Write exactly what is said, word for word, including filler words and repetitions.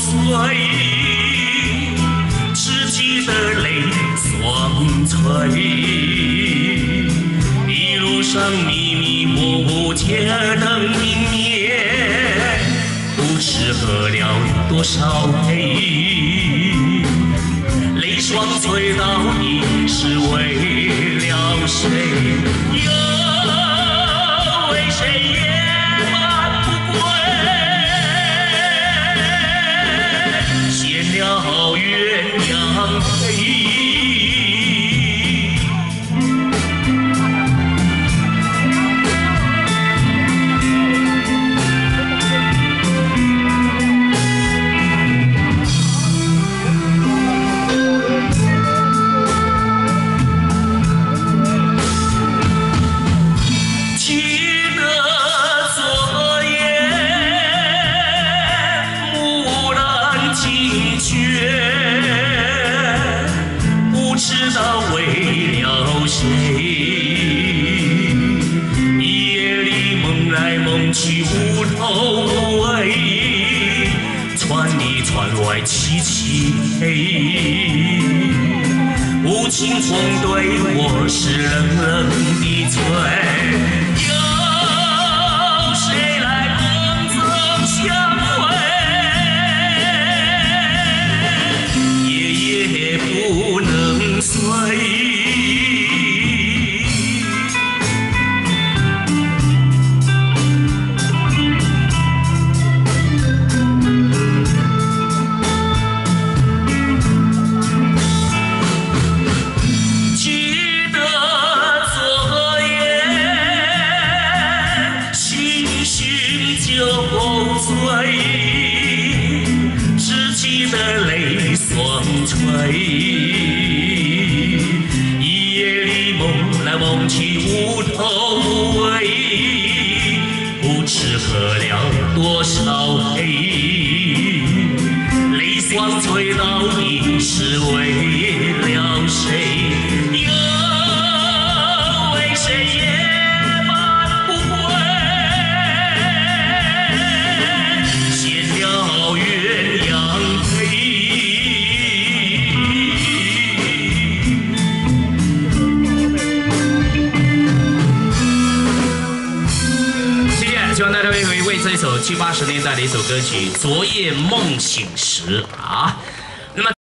碎，知己的泪双垂。一路上迷迷糊糊，街灯明灭，不知喝了多少杯。泪双垂到底是为了谁？又为谁夜半不归？闲了鸳鸯飞。不知道为了谁，夜里梦来梦去无头无尾，船里船外凄凄黑。无情风对我是冷冷的吹，有谁来共赠相会？夜不能睡。记得昨夜星星酒醉，知己的泪双垂。一夜里梦来梦去无头无尾，不知喝了多少杯。泪双垂到底是为了谁？又为谁夜半不归？闲了鸳鸯飞。希望大家会为这一首七八十年代的一首歌曲《昨夜梦醒时》啊。